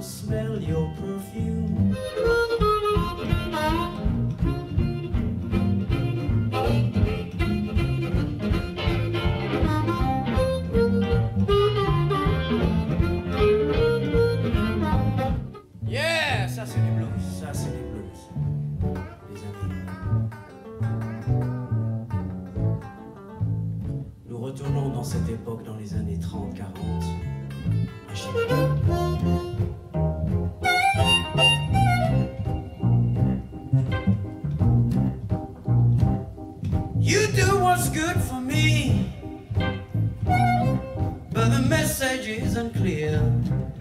smell your perfume. Yeah, ça c'est du blues, ça c'est du blues, les amis. Nous retournons dans cette époque, dans les années 30-40, à Chicago. You do what's good for me, but the message isn't clear.